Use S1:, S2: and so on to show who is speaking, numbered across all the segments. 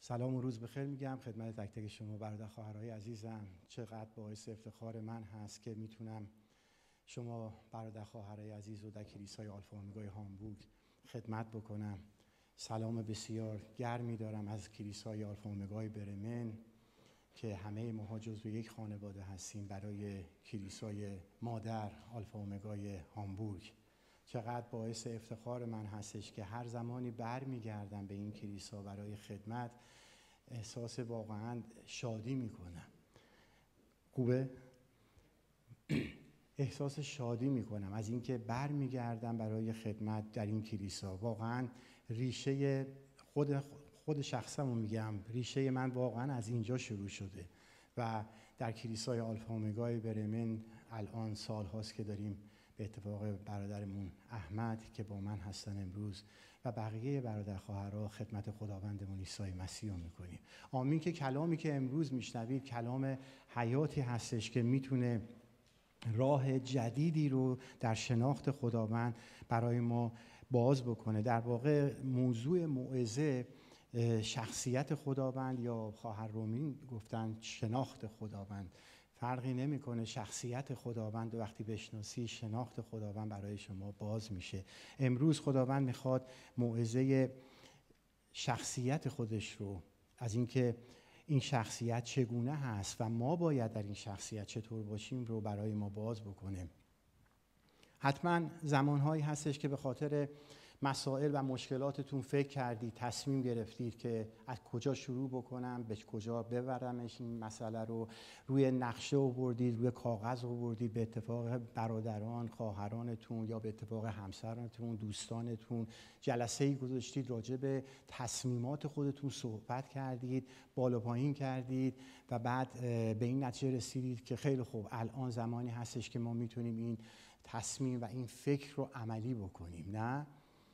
S1: سلام و روز بخیر میگم خدمت تک تک شما برادر خواهرای عزیزم. چقدر باعث افتخار من هست که میتونم شما برادر خواهرای عزیز رو در کلیسای آلفا اومگای هامبورگ خدمت بکنم. سلام بسیار گرمی دارم از کلیسای آلفا اومگای برمن که همه ماها جزو یک خانواده هستیم برای کلیسای مادر آلفا اومگای هامبورگ. چقدر باعث افتخار من هستش که هر زمانی برمیگردم به این کلیسا برای خدمت احساس واقعا شادی میکنم. خوبه؟ احساس شادی میکنم از اینکه برمیگردم برای خدمت در این کلیسا. واقعا ریشه خود شخصمو میگم، ریشه من واقعا از اینجا شروع شده و در کلیسای آلفا اومگای برمن الان سال هاست که داریم به اتفاق برادرمون احمد که با من هستن امروز و بقیه برادر خواهرها خدمت خداوندمون عیسی مسیح رو میکنیم. آمین که کلامی که امروز میشنوید کلام حیاتی هستش که میتونه راه جدیدی رو در شناخت خداوند برای ما باز بکنه. در واقع موضوع موعظه شخصیت خداوند یا خواهر رومین گفتن شناخت خداوند. فرقی نمیکنه، شخصیت خداوند و وقتی بشناسی شناخت خداوند برای شما باز میشه. امروز خداوند میخواد موعظه شخصیت خودش رو، از اینکه این شخصیت چگونه هست و ما باید در این شخصیت چطور باشیم رو برای ما باز بکنه. حتما زمانهایی هستش که به خاطر مسائل و مشکلاتتون فکر کردید، تصمیم گرفتید که از کجا شروع بکنم، به کجا ببرمش این مسئله رو. روی نقشه آوردید، روی کاغذ آوردید، به اتفاق برادران، خواهرانتون یا به اتفاق همسرانتون، دوستانتون جلسه‌ای گذاشتید، راجع به تصمیمات خودتون صحبت کردید، بالا پایین کردید و بعد به این نتیجه رسیدید که خیلی خوب، الان زمانی هستش که ما میتونیم این تصمیم و این فکر رو عملی بکنیم. نه؟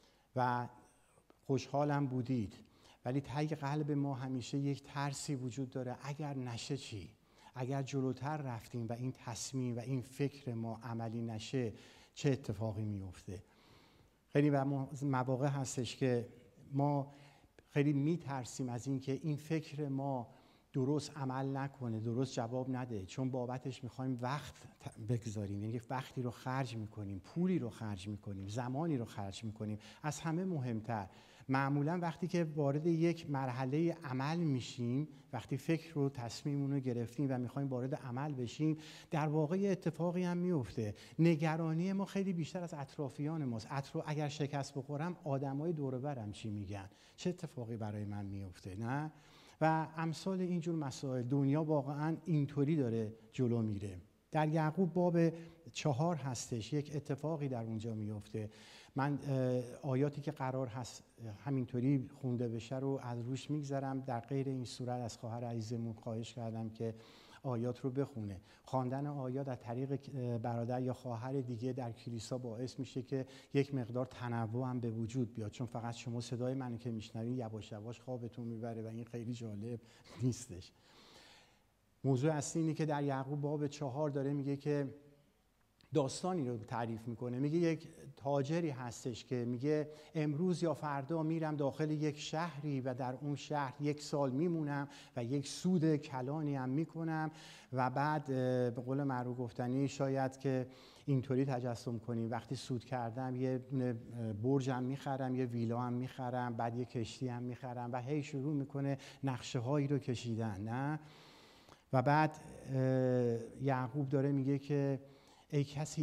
S1: و خوشحالم بودید، ولی ته قلب ما همیشه یک ترسی وجود داره. اگر نشه چی؟ اگر جلوتر رفتیم و این تصمیم و این فکر ما عملی نشه چه اتفاقی میفته؟ خیلی مواقع هستش که ما خیلی میترسیم از این که این فکر ما درست عمل نکنه، درست جواب نده، چون بابتش میخوایم وقت بگذاریم، یعنی وقتی رو خرج میکنیم، پولی رو خرج میکنیم، زمانی رو خرج میکنیم. از همه مهمتر معمولا وقتی که وارد یک مرحله عمل میشیم، وقتی فکر رو تصمیمون رو گرفتیم و میخوایم وارد عمل بشیم، در واقع اتفاقی هم میفته. نگرانی ما خیلی بیشتر از اطرافیان ماست. اگر شکست بخورم آدمای دور و برم چی میگن؟ چه اتفاقی برای من میفته؟ نه؟ و امثال اینجور مسائل. دنیا واقعا اینطوری داره جلو میره. در یعقوب باب 4 هستش، یک اتفاقی در اونجا میفته. من آیاتی که قرار هست همینطوری خونده بشه رو از روش میگذرم. در غیر این صورت از خواهر عزیزمون خواهش کردم که آیات رو بخونه. خواندن آیات از طریق برادر یا خواهر دیگه در کلیسا باعث میشه که یک مقدار تنوع هم به وجود بیاد، چون فقط شما صدای منو که میشنوین یواش یواش خوابتون میبره و این خیلی جالب نیستش. موضوع اصلی اینه که در یعقوب باب 4 داره میگه که داستانی رو تعریف میکنه. میگه یک تاجری هستش که میگه امروز یا فردا میرم داخل یک شهری و در اون شهر 1 سال میمونم و یک سود کلانی هم میکنم و بعد به قول معروف گفتنی شاید که اینطوری تجسم کنیم وقتی سود کردم یه برج هم میخرم، یه ویلا هم میخرم، بعد یه کشتی هم میخرم و هی شروع میکنه نقشه هایی رو کشیدن. نه؟ و بعد یعقوب داره میگه که ای کسی،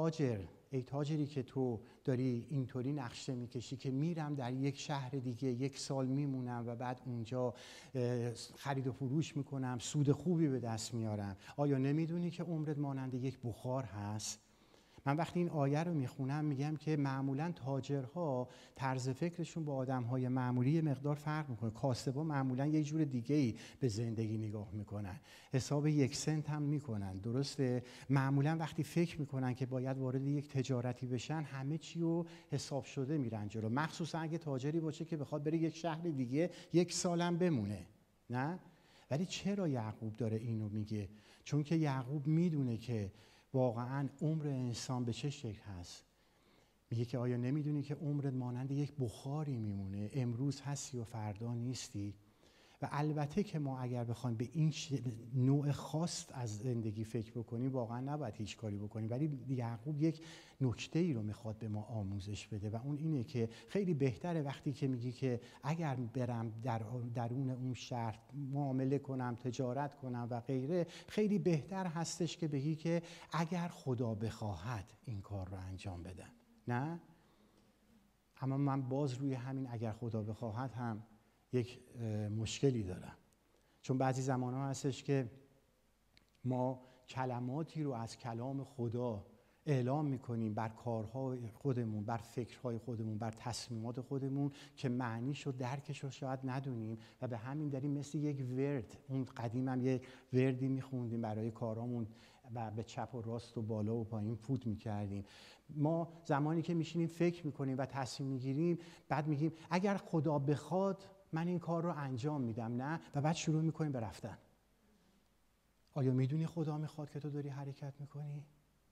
S1: ای تاجری که تو داری اینطوری نقشه میکشی که میرم در یک شهر دیگه 1 سال میمونم و بعد اونجا خرید و فروش میکنم، سود خوبی به دست میارم. آیا نمیدونی که عمرت مانند یک بخار هست؟ من وقتی این آیه رو میخونم میگم که معمولا تاجرها طرز فکرشون با آدمهای معمولی مقدار فرق میکنه. کاسبا معمولا یه جور دیگه‌ای به زندگی نگاه میکنن، حساب 1 سنت هم میکنن. درسته؟ معمولا وقتی فکر میکنن که باید وارد یک تجارتی بشن همه چی رو حساب شده میرن جلو، مخصوصا اگه تاجری باشه که بخواد بره یک شهر دیگه 1 سال هم بمونه. نه؟ ولی چرا یعقوب داره اینو میگه؟ چون که یعقوب میدونه که واقعا عمر انسان به چه شکل هست. میگه که آیا نمیدونی که عمرت مانند یک بخاری میمونه، امروز هستی و فردا نیستی؟ و البته که ما اگر بخوایم به این نوع خاص از زندگی فکر بکنیم واقعا نباید هیچ کاری بکنیم، ولی یعقوب یک نکته ای رو میخواد به ما آموزش بده و اون اینه که خیلی بهتره وقتی که میگی که اگر برم درون اون شهر معامله کنم، تجارت کنم و غیره، خیلی بهتر هستش که بگی که اگر خدا بخواهد این کار رو انجام بدم. نه؟ اما من باز روی همین اگر خدا بخواهد هم یک مشکلی دارم، چون بعضی زمان‌ها هستش که ما کلماتی رو از کلام خدا اعلام میکنیم بر کارهای خودمون، بر فکرهای خودمون، بر تصمیمات خودمون که معنیش و درکش رو شاید ندونیم و به همین دلیل مثل یک ورد، اون قدیم هم یک وردی میخوندیم برای کارامون و به چپ و راست و بالا و پایین فوت میکردیم. ما زمانی که میشینیم فکر میکنیم و تصمیم میگیریم، بعد میگیم اگر خدا بخواد من این کار رو انجام میدم، نه؟ و بعد شروع میکنیم به رفتن. آیا میدونی خدا میخواد که تو داری حرکت میکنی؟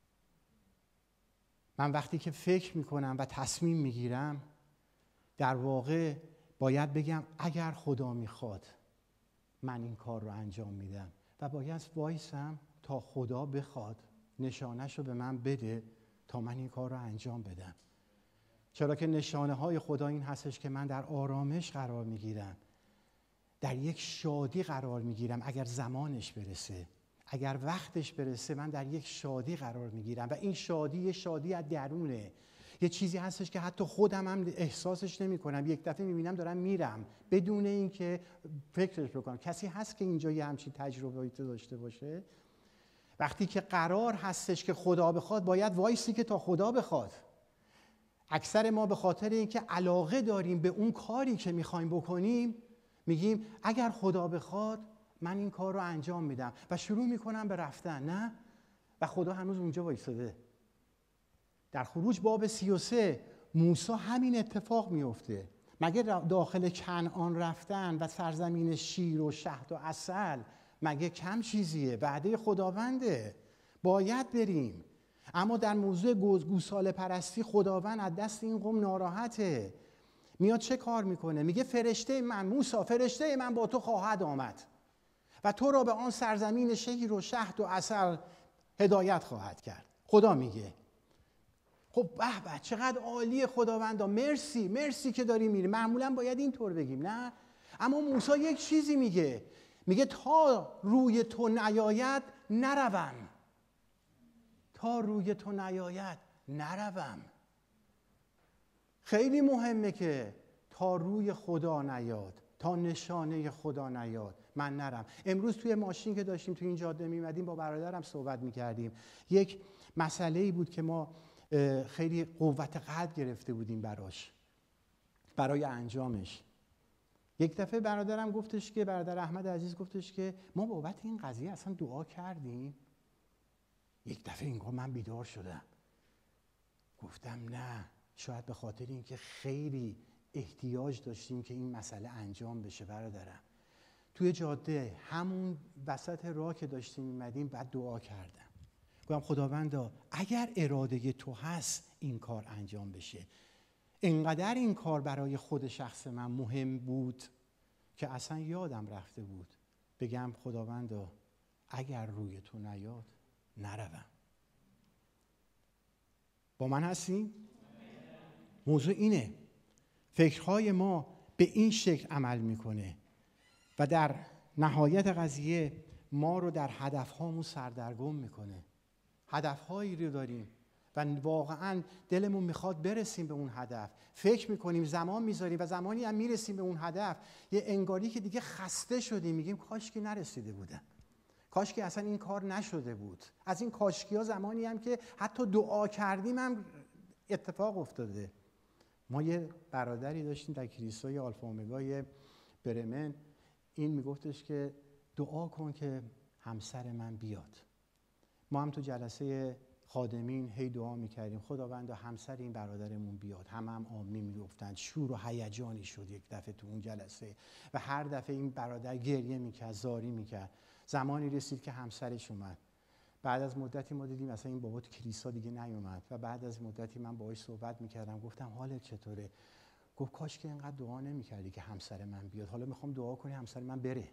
S1: من وقتی که فکر میکنم و تصمیم میگیرم، در واقع باید بگم اگر خدا میخواد من این کار رو انجام میدم و باید وایسم تا خدا بخواد نشانه‌شو به من بده تا من این کار رو انجام بدم. چرا که نشانه های خدا این هستش که من در آرامش قرار میگیرم، در یک شادی قرار میگیرم. اگر زمانش برسه، اگر وقتش برسه، من در یک شادی قرار میگیرم و این شادی یه شادی از درونه، یه چیزی هستش که حتی خودم هم احساسش نمی کنم. یک دفعه میبینم دارم میرم بدون اینکه فکرش بکنم. کسی هست که اینجا یه همچین تجربه‌ای داشته باشه؟ وقتی که قرار هستش که خدا بخواد، باید وایسی که تا خدا بخواد. اکثر ما به خاطر اینکه علاقه داریم به اون کاری که میخوایم بکنیم، میگیم اگر خدا بخواد من این کار رو انجام میدم و شروع میکنم به رفتن. نه؟ و خدا هنوز اونجا وایساده. در خروج باب 33 موسی همین اتفاق میفته. مگه داخل کنعان رفتن و سرزمین شیر و شهد و عسل مگه کم چیزیه؟ وعده خداونده، باید بریم. اما در موضوع گوساله پرستی خداوند از دست این قوم ناراحته. میاد چه کار میکنه؟ میگه فرشته من، موسی فرشته من با تو خواهد آمد و تو را به آن سرزمین شیر و شهد و عسل هدایت خواهد کرد. خدا میگه. خب به چقدر عالیه خداوندا، مرسی مرسی که داری میری. معمولا باید اینطور بگیم، نه؟ اما موسی یک چیزی میگه تا روی تو نیاید نروم. تا روی تو نیاید نروم. خیلی مهمه که تا روی خدا نیاد، تا نشانه خدا نیاد من نرم. امروز توی ماشین که داشتیم توی این جاده میمدیم با برادرم صحبت میکردیم. یک مسئله‌ای بود که ما خیلی قوت قلب گرفته بودیم برای انجامش. یک دفعه برادرم گفتش که، برادر احمد عزیز گفتش که ما بابت این قضیه اصلا دعا کردیم. یک دفعه اینگاه من بیدار شدم. گفتم نه، شاید به خاطر اینکه خیلی احتیاج داشتیم که این مسئله انجام بشه. برادرم توی جاده همون وسط راه که داشتیم میمدیم بعد دعا کردم. گفتم خداوندا اگر اراده تو هست این کار انجام بشه. اینقدر این کار برای خود شخص من مهم بود که اصلا یادم رفته بود بگم خداوندا اگر روی تو نیاد نروم. با من هستین؟ موضوع اینه، فکرهای ما به این شکل عمل میکنه و در نهایت قضیه ما رو در هدفهامون سردرگم میکنه. هدفهایی رو داریم و واقعا دلمون میخواد برسیم به اون هدف، فکر میکنیم، زمان میذاریم و زمانی هم میرسیم به اون هدف یه انگاری که دیگه خسته شدیم، میگیم کاش که نرسیده بودم، کاش که اصلا این کار نشده بود. از این کاشکی ها زمانی هم که حتی دعا کردیم هم اتفاق افتاده. ما یه برادری داشتیم در کلیسای آلفا اومگای برمن، این میگفتش که دعا کن که همسر من بیاد. ما هم تو جلسه خادمین هی دعا میکردیم خداوند همسر این برادرمون بیاد. هم آمین میگفتن. شور و هیجانی شد یک دفعه تو اون جلسه و هر دفعه این برادر گریه میکرد، زاری میکرد. زمانی رسید که همسرش اومد. بعد از مدتی ما دیدیم اصلا این بابا تو کلیسا دیگه نیومد و بعد از مدتی من باهاش صحبت میکردم، گفتم حالت چطوره؟ گفت کاش که اینقدر دعا نمی‌کردی که همسر من بیاد، حالا میخوام دعا کنی همسر من بره.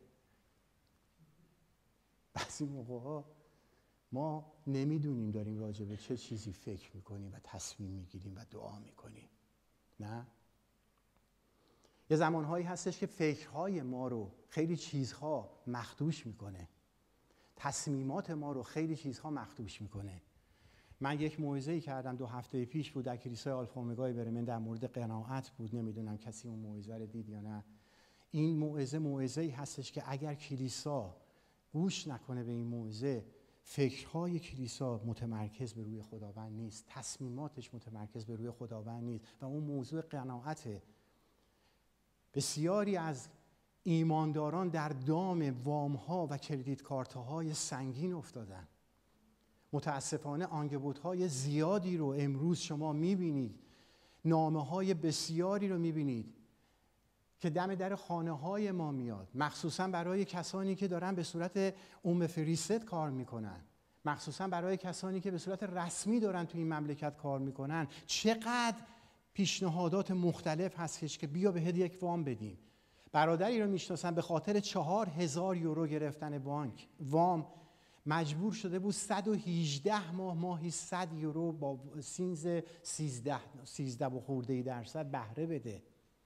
S1: بعضی موقع‌ها ما نمیدونیم داریم راجع به چه چیزی فکر میکنیم و تصمیم میگیریم و دعا میکنیم. نه؟ یه زمانهایی هستش که فکرهای ما رو خیلی چیزها مخدوش میکنه، تصمیمات ما رو خیلی چیزها مخدوش میکنه. من یک موعظه‌ای کردم 2 هفته پیش بود در کلیسای آلفا اومگای برمن، در مورد قناعت بود. نمیدونم کسی اون موعظه رو دید یا نه. این موعظه‌ای هستش که اگر کلیسا گوش نکنه به این موعظه، فکرهای کلیسا متمرکز به روی خداوند نیست، تصمیماتش متمرکز به روی خداوند نیست و اون موضوع قناعته. بسیاری از ایمانداران در دام وام‌ها و کردیت کارت‌های سنگین افتادن. متاسفانه عنکبوت‌های زیادی رو امروز شما می‌بینید، نامه‌های بسیاری رو می‌بینید که دم در خانه‌های ما میاد، مخصوصاً برای کسانی که دارن به صورت فرستد کار میکنن، مخصوصاً برای کسانی که به صورت رسمی دارن توی این مملکت کار میکنن. چقدر پیشنهادات مختلف هستش که بیا بهت یک وام بدیم. برادری رو میشناسم به خاطر 4000 یورو گرفتن بانک وام مجبور شده بود 118 ماهی 100 یورو با سینز 13 و خورده درصد بهره بده.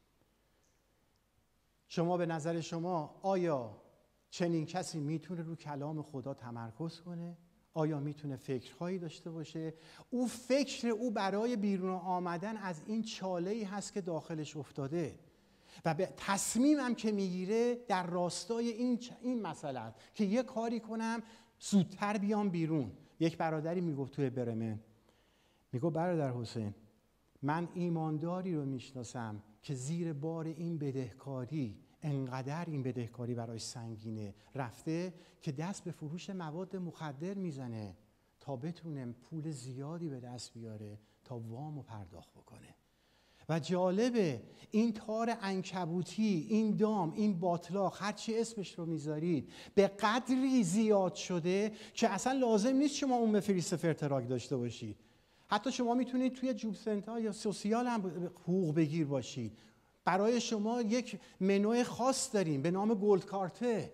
S1: شما به نظر شما آیا چنین کسی میتونه رو کلام خدا تمرکز کنه؟ آیا میتونه فکرهایی داشته باشه؟ او فکر او برای بیرون آمدن از این چاله‌ای هست که داخلش افتاده و به تصمیمم که میگیره در راستای این مسئله است که یه کاری کنم زودتر بیام بیرون. یک برادری میگفت توی برمن، میگفت برادر حسین، من ایمانداری رو میشناسم که زیر بار این بدهکاری، انقدر این بدهکاری برای سنگینه رفته که دست به فروش مواد مخدر میزنه تا بتونه پول زیادی به دست بیاره تا وامو پرداخت بکنه. و جالبه این تار عنکبوتی، این دام، این باطلاق، هر چی اسمش رو میذارید، به قدری زیاد شده که اصلا لازم نیست شما اون فریست فرتراک داشته باشید. حتی شما میتونید توی جوب سنتر یا سوسیال هم حقوق بگیر باشید. برای شما یک منو خاص داریم به نام گولد کارته.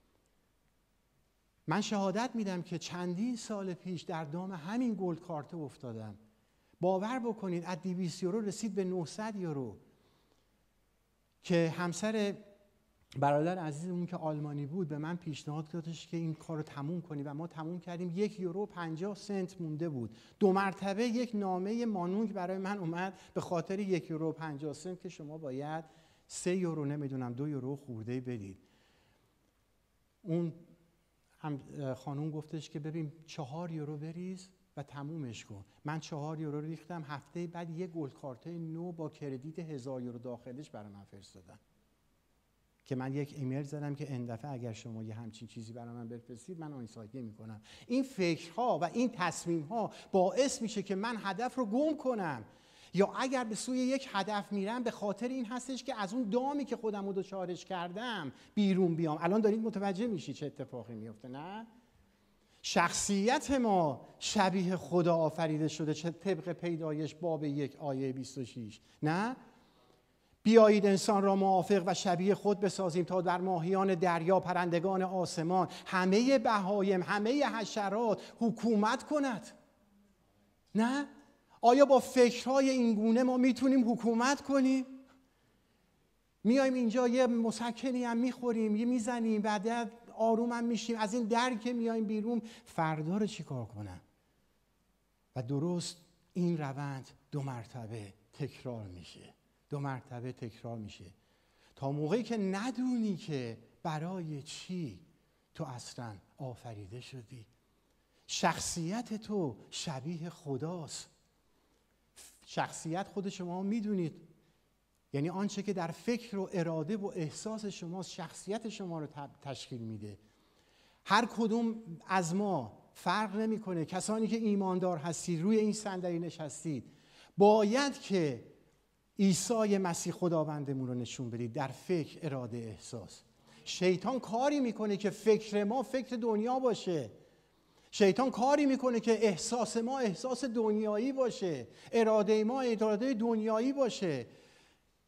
S1: من شهادت میدم که چندین سال پیش در دام همین گولد کارته افتادم. باور بکنید از 200 یورو رسید به 900 یورو که همسر برادر عزیزمون که آلمانی بود به من پیشنهاد دادش که این کار رو تموم کنی و ما تموم کردیم. 1 یورو 50 سنت مونده بود. 2 مرتبه یک نامه مانونگ برای من اومد به خاطر 1 یورو 50 سنت که شما باید 3 یورو نمیدونم 2 یورو خورده بدید. اون هم خانوم گفتش که ببین 4 یورو بریز و تمومش کن. من 4 یورو ریختم. هفته بعد یه گولد کارته نو با کردیت 1000 یورو داخلش برای من فرستادن که من یک ایمیل زدم که این دفعه اگر شما یه همچین چیزی برای من بفرستید من آنسایه میکنم. این فکرها و این تصمیمها باعث میشه که من هدف رو گم کنم، یا اگر به سوی یک هدف میرم به خاطر این هستش که از اون دامی که خودم رو دچارش کردم بیرون بیام. الان دارید متوجه میشی چه اتفاقی میفته؟ نه؟ شخصیت ما شبیه خدا آفریده شده چه طبق پیدایش باب 1 آیه 26. نه؟ بیایید انسان را موافق و شبیه خود بسازیم تا در ماهیان دریا، پرندگان آسمان، همه بهایم، همه حشرات حکومت کند. نه؟ آیا با فکرهای این گونه ما میتونیم حکومت کنیم؟ میایم اینجا یه مسکنی هم میخوریم، یه میزنیم، بعد آروم هم میشیم، از این در که میایم بیرون فردا رو چی کار کنم؟ و درست این روند 2 مرتبه تکرار میشه، 2 مرتبه تکرار میشه تا موقعی که ندونی که برای چی تو اصلا آفریده شدی. شخصیت تو شبیه خداست. شخصیت خود شما میدونید، یعنی آنچه که در فکر و اراده و احساس شماست شخصیت شما رو تشکیل میده. هر کدوم از ما فرق نمیکنه، کسانی که ایماندار هستید روی این صندلی نشستید باید که عیسی مسیح خداوندمون رو نشون بدید در فکر، اراده، احساس. شیطان کاری میکنه که فکر ما فکر دنیا باشه. شیطان کاری میکنه که احساس ما احساس دنیایی باشه، اراده ما اراده دنیایی باشه.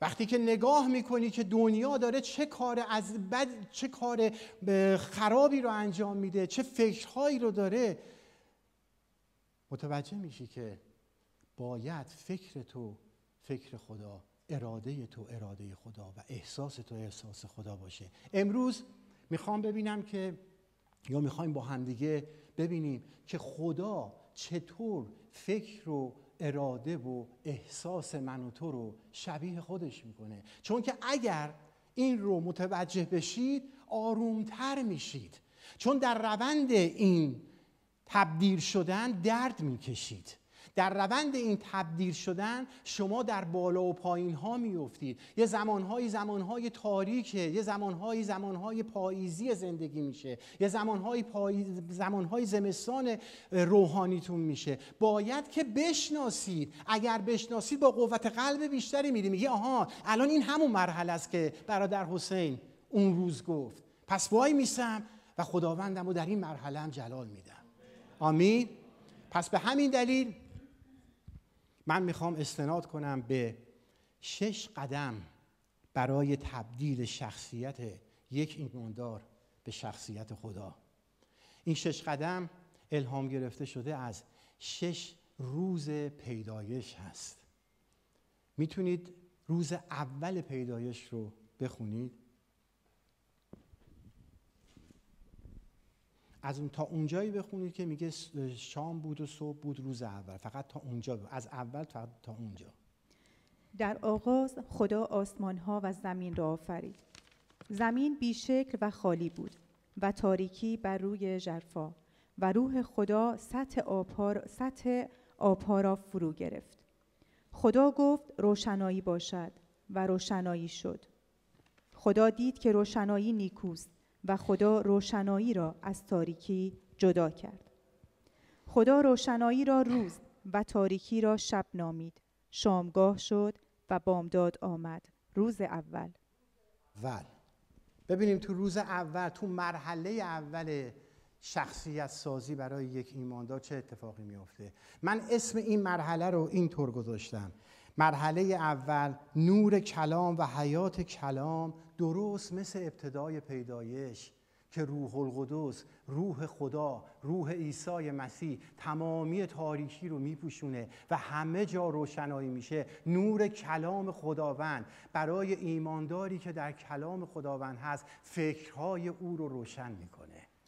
S1: وقتی که نگاه میکنی که دنیا داره چه کار خرابی رو انجام میده، چه فکرهایی رو داره، متوجه میشی که باید فکر تو فکر خدا، اراده تو اراده خدا و احساس تو احساس خدا باشه. امروز میخوام ببینم که میخوایم با همدیگه ببینیم که خدا چطور فکر و اراده و احساس من و تو رو شبیه خودش میکنه. چون که اگر این رو متوجه بشید آرومتر میشید، چون در روند این تبدیل شدن درد میکشید. در روند این تبدیل شدن شما در بالا و پایین ها میافتید. یه زمانهای تاریکه، یه زمانهای پاییزی زندگی میشه، یه زمانهای زمستان روحانیتون میشه. باید که بشناسید. اگر بشناسید با قوت قلب بیشتری میری، میگی آها الان این همون مرحله است که برادر حسین اون روز گفت، پس وای میسم و خداوندم رو در این مرحله هم جلال میدم. آمین. پس به همین دلیل من میخوام استناد کنم به 6 قدم برای تبدیل شخصیت یک ایماندار به شخصیت خدا. این 6 قدم الهام گرفته شده از 6 روز پیدایش هست. میتونید روز اول پیدایش رو بخونید. از اون تا اونجایی بخونید که میگه شام بود و صبح بود روز اول. فقط تا اونجا، از اول فقط تا اونجا.
S2: در آغاز خدا آسمان‌ها و زمین را آفرید. زمین بی شکل و خالی بود و تاریکی بر روی ژرفا و روح خدا سطح آبها را فرو گرفت. خدا گفت روشنایی باشد و روشنایی شد. خدا دید که روشنایی نیکوست و خدا روشنایی را از تاریکی جدا کرد. خدا روشنایی را روز و تاریکی را شب نامید. شامگاه شد و بامداد آمد. روز اول.
S1: ببینیم تو روز اول، تو مرحله اول شخصیت سازی برای یک ایماندار چه اتفاقی میفته. من اسم این مرحله رو اینطور گذاشتم: مرحله اول، نور کلام و حیات کلام، درست مثل ابتدای پیدایش که روح القدس، روح خدا، روح عیسی مسیح تمامی تاریکی رو میپوشونه و همه جا روشنایی میشه. نور کلام خداوند برای ایمانداری که در کلام خداوند هست فکرهای او رو روشن میکنه.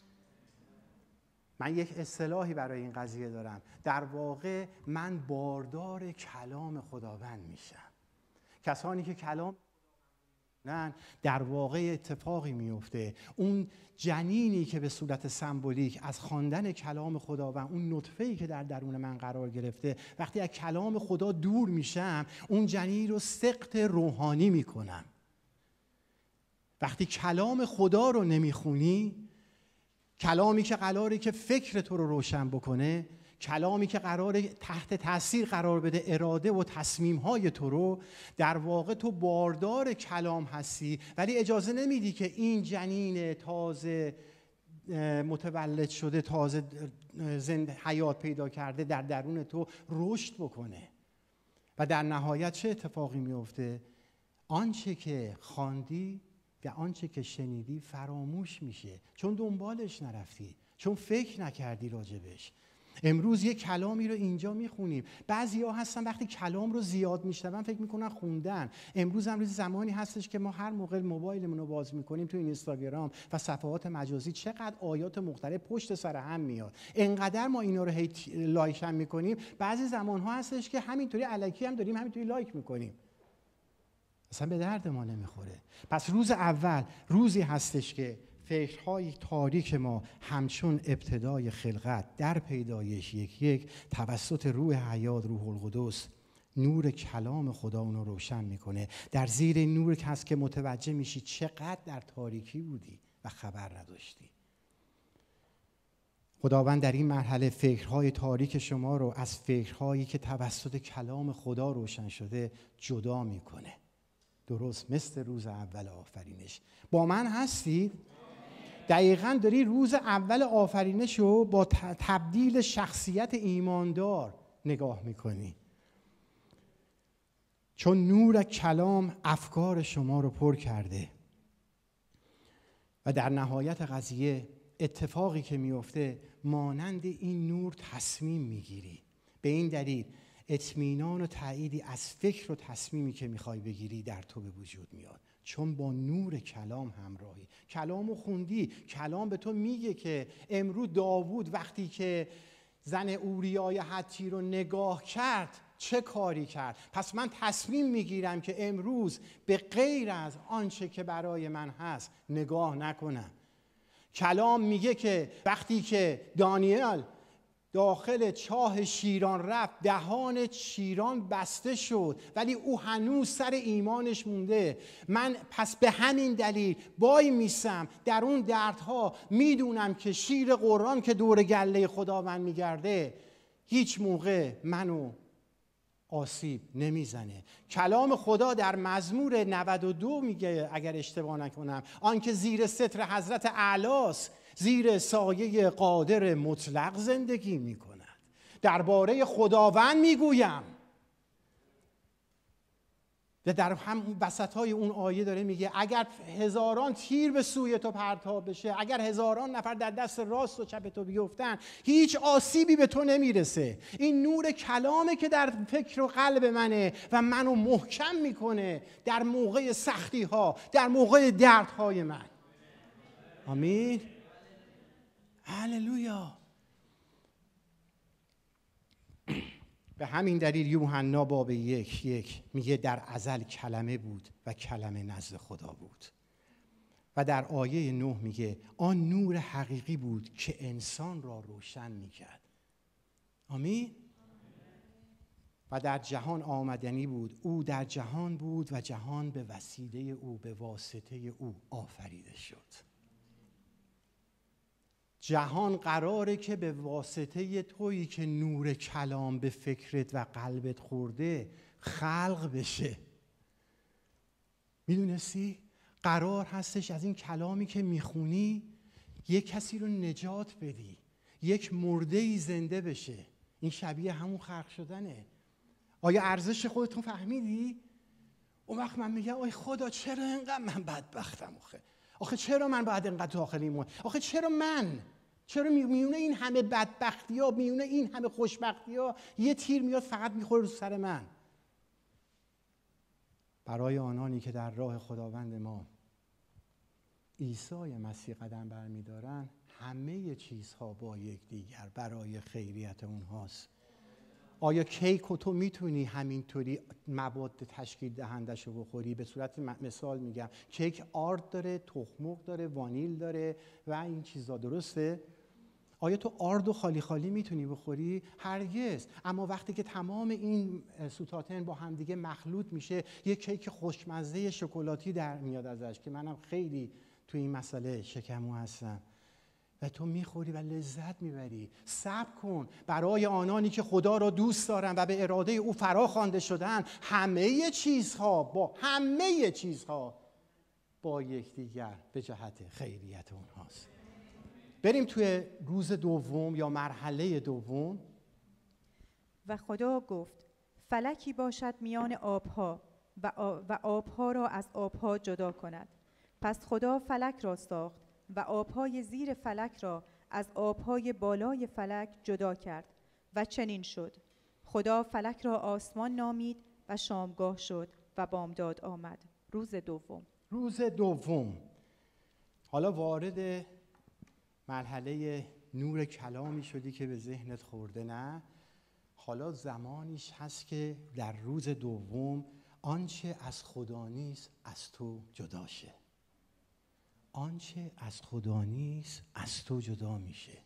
S1: من یک اصطلاحی برای این قضیه دارم. در واقع من باردار کلام خداوند میشم. کسانی که کلام نه، در واقع اتفاقی میفته. اون جنینی که به صورت سمبولیک از خواندن کلام خداوند، اون نطفه‌ای که در درون من قرار گرفته، وقتی از کلام خدا دور میشم اون جنین رو سقط روحانی میکنم. وقتی کلام خدا رو نمیخونی، کلامی که قراره که فکر تو رو روشن بکنه، کلامی که قراره تحت تاثیر قرار بده اراده و تصمیم‌های تو رو، در واقع تو باردار کلام هستی ولی اجازه نمیدی که این جنین تازه متولد شده، تازه حیات پیدا کرده در درون تو رشد بکنه. و در نهایت چه اتفاقی میفته؟ آنچه که خواندی و آنچه که شنیدی فراموش میشه، چون دنبالش نرفتی، چون فکر نکردی راجبش. امروز یه کلامی رو اینجا میخونیم. بعضیا هستن وقتی کلام رو زیاد میشنون فکر میکنن خوندن. امروز زمانی هستش که ما هر موقع موبایلمون رو باز میکنیم تو اینستاگرام و صفحات مجازی چقدر آیات مختلف پشت سر هم میاد. انقدر ما اینا رو لایک هم میکنیم، بعضی زمانها هستش که همینطوری الکی هم داریم همینطوری لایک میکنیم، اصلا به درد ما نمیخوره. پس روز اول روزی هستش که فکرهای تاریک ما همچون ابتدای خلقت در پیدایش یک توسط روح حیات، روح القدس، نور کلام خدا اونو روشن میکنه. در زیر نور هست که متوجه میشی چقدر در تاریکی بودی و خبر نداشتی. خداوند در این مرحله فکرهای تاریک شما رو از فکرهایی که توسط کلام خدا روشن شده جدا میکنه. درست مثل روز اول آفرینش. با من هستید؟ دقیقاً داری روز اول آفرینش رو با تبدیل شخصیت ایماندار نگاه میکنی. چون نور کلام افکار شما رو پر کرده. و در نهایت قضیه اتفاقی که میفته مانند این نور تصمیم میگیری. به این دلیل اطمینان و تأییدی از فکر و تصمیمی که میخوای بگیری در تو به وجود میاد، چون با نور کلام همراهی. کلامو خوندی، کلام به تو میگه که امروز داوود وقتی که زن اوریای حتی رو نگاه کرد چه کاری کرد. پس من تصمیم میگیرم که امروز به غیر از آنچه که برای من هست نگاه نکنم. کلام میگه که وقتی که دانیل داخل چاه شیران رفت، دهان شیران بسته شد ولی او هنوز سر ایمانش مونده. من پس به همین دلیل وای میسم در اون دردها، میدونم که شیر قرآن که دور گله خداوند میگرده هیچ موقع منو آسیب نمیزنه. کلام خدا در مزمور 92 میگه اگر اشتباه نکنم، آنکه زیر ستر حضرت اعلاست، زیر سایه قادر مطلق زندگی میکند. درباره خداوند میگویم. و در هم وسطای اون آیه داره میگه اگر هزاران تیر به سوی تو پرتاب بشه، اگر هزاران نفر در دست راست و چپ تو بیفتن، هیچ آسیبی به تو نمیرسه. این نور کلامه که در فکر و قلب منه و منو محکم میکنه در موقع سختی ها، در موقع دردهای من. آمین. هللویا. به همین دلیل یوحنا باب 1:1 میگه در ازل کلمه بود و کلمه نزد خدا بود. و در آیه 9 میگه آن نور حقیقی بود که انسان را روشن میکرد. آمین. و در جهان آمدنی بود، او در جهان بود و جهان به وسیله او، به واسطه او آفریده شد. جهان قراره که به واسطه تویی که نور کلام به فکرت و قلبت خورده خلق بشه. میدونستی؟ قرار هستش از این کلامی که میخونی یک کسی رو نجات بدی، یک مرده‌ای زنده بشه. این شبیه همون خلق شدنه. آیا ارزش خودتون فهمیدی؟ اون وقت من میگم آی خدا چرا اینقدر من بدبختم؟ آخه چرا من باید اینقدر داخل ایمان؟ آخه چرا میونه این همه بدبختی ها، میونه این همه خوشبختی ها یه تیر میاد فقط میخوره رو سر من؟ برای آنانی که در راه خداوند ما عیسی مسیح قدم برمیدارن، همه چیزها با یکدیگر برای خیریت اونهاست. آیا کیک و تو میتونی همینطوری مواد تشکیل دهندش رو بخوری؟ به صورت مثال میگم، کیک آرد داره، تخم داره، وانیل داره و این چیزا، درسته؟ آیا تو آرد و خالی خالی میتونی بخوری؟ هرگز. اما وقتی که تمام این سوتاتن با همدیگه مخلوط میشه، یک کیک خوشمزه شکلاتی در میاد ازش که منم خیلی تو این مسئله شکمو هستم، و تو میخوری و لذت میبری. صبر کن. برای آنانی که خدا را دوست دارن و به اراده او فرا خوانده شدن، همه چیزها با یکدیگر به جهت خیریت اونهاست. بریم توی روز دوم یا مرحله دوم.
S2: و خدا گفت فلکی باشد میان آبها و آبها را از آبها جدا کند. پس خدا فلک را ساخت و آبهای زیر فلک را از آبهای بالای فلک جدا کرد و چنین شد. خدا فلک را آسمان نامید و شامگاه شد و بامداد آمد. روز دوم.
S1: حالا وارد مرحله نور کلامی شدی که به ذهنت خورده، نه؟ حالا زمانیش هست که در روز دوم آنچه از خدا نیست از تو جدا شه. آنچه از خدا نیست از تو جدا میشه.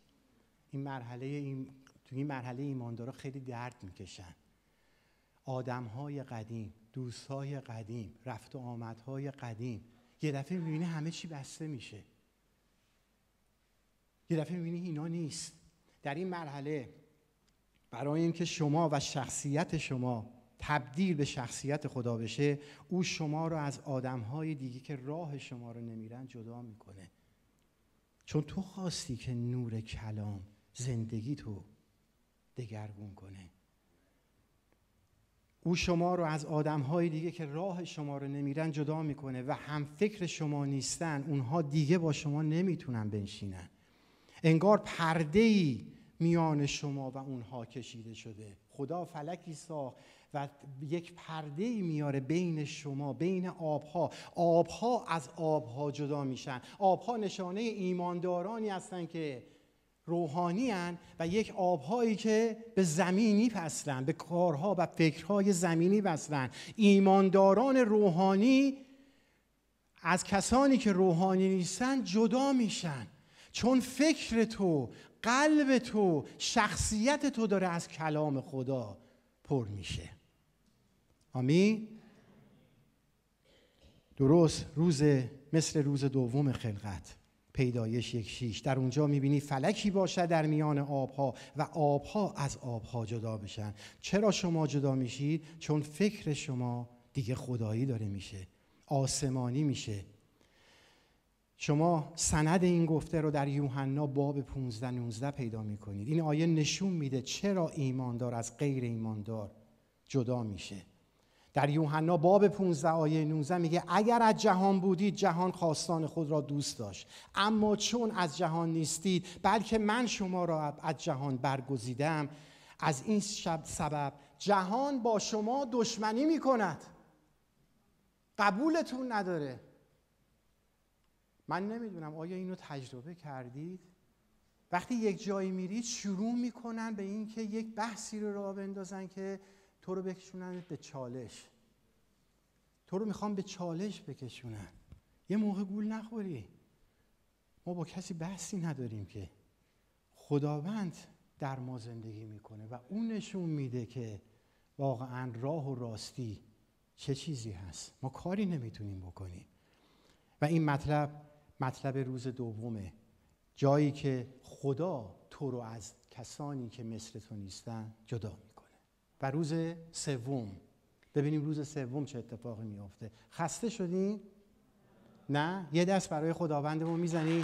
S1: تو این مرحله ایماندارا خیلی درد میکشن. آدمهای قدیم، دوستهای قدیم، رفت و آمدهای قدیم، یه دفعه میبینی همه چی بسته میشه. یه دفعه میبینی اینا نیست. در این مرحله برای اینکه شما و شخصیت شما تبدیل به شخصیت خدا بشه، او شما رو از آدم‌های دیگه که راه شما رو نمیرن جدا میکنه. چون تو خواستی که نور کلام زندگی تو دگرگون کنه. او شما رو از آدم‌های دیگه که راه شما رو نمیرن جدا میکنه و هم فکر شما نیستن، اونها دیگه با شما نمیتونن بنشینن. انگار پرده‌ای میان شما و اونها کشیده شده. خدا فلکی ساخت و یک پرده‌ای میاره بین شما، بین آبها. آبها از آبها جدا میشن. آبها نشانه ایماندارانی هستن که روحانی هن و یک آبهایی که به زمینی وصلن، به کارها و فکرهای زمینی وصلن. ایمانداران روحانی از کسانی که روحانی نیستن جدا میشن، چون فکر تو، قلب تو، شخصیت تو داره از کلام خدا پر میشه. آمین. درست مثل روز دوم خلقت، پیدایش 1:6، در اونجا میبینی فلکی باشد در میان آبها و آبها از آبها جدا بشن. چرا شما جدا میشید؟ چون فکر شما دیگه خدایی داره میشه، آسمانی میشه. شما سند این گفته رو در یوحنا باب 15-19 پیدا میکنید. این آیه نشون میده چرا ایماندار از غیر ایماندار جدا میشه. در یوحنا باب 15 آیه 19 میگه اگر از جهان بودید جهان خواستان خود را دوست داشت، اما چون از جهان نیستید بلکه من شما را از جهان برگزیدم، از این سبب جهان با شما دشمنی میکند، قبولتون نداره. من نمیدونم آیا اینو تجربه کردید؟ وقتی یک جایی میرید شروع میکنن به این که یک بحثی رو راه بندازن که تو رو بکشونن به چالش، تو رو میخوام به چالش بکشونن. یه موقع گول نخوری. ما با کسی بحثی نداریم که خداوند در ما زندگی میکنه و اون نشون میده که واقعا راه و راستی چه چیزی هست. ما کاری نمیتونیم بکنیم. و این مطلب روز دومه، جایی که خدا تو رو از کسانی که مثل تو نیستن جدا میکنه. و روز سوم، ببینیم روز سوم چه اتفاقی میفته. خسته شدین؟ نه؟ یه دست برای خداوندمون میزنیم.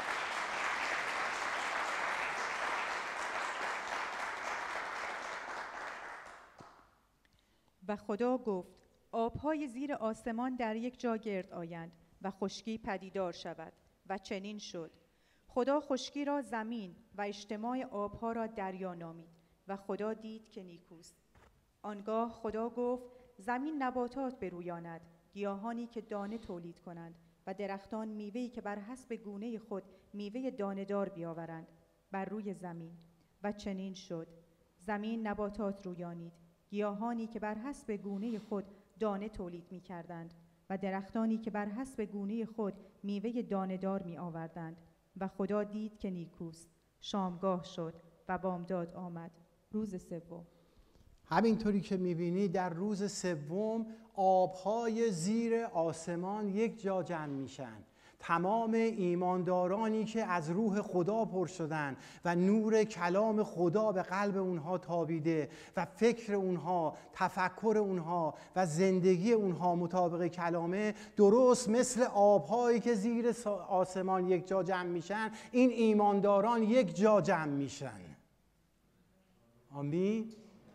S2: و خدا گفت آبهای زیر آسمان در یک جا گرد آیند و خشکی پدیدار شود، و چنین شد. خدا خشکی را زمین و اجتماع آبها را دریا نامید و خدا دید که نیکوست. آنگاه خدا گفت زمین نباتات برویاند، گیاهانی که دانه تولید کنند و درختان میوه‌ای که بر حسب گونه خود میوه دانه‌دار بیاورند بر روی زمین. و چنین شد. زمین نباتات رویانید، گیاهانی که بر حسب گونه خود دانه تولید می‌کردند و درختانی که بر حسب گونه خود میوه دانه‌دار می‌آوردند. و خدا دید که نیکوست. شامگاه شد و بامداد آمد. روز سوم.
S1: همینطوری که می‌بینی در روز سوم آب‌های زیر آسمان یک جا جمع میشن. تمام ایماندارانی که از روح خدا پر شدن و نور کلام خدا به قلب اونها تابیده و فکر اونها، تفکر اونها و زندگی اونها مطابق کلامه، درست مثل آب‌هایی که زیر آسمان یک جا جمع میشن، این ایمانداران یک جا جمع میشن. آمین.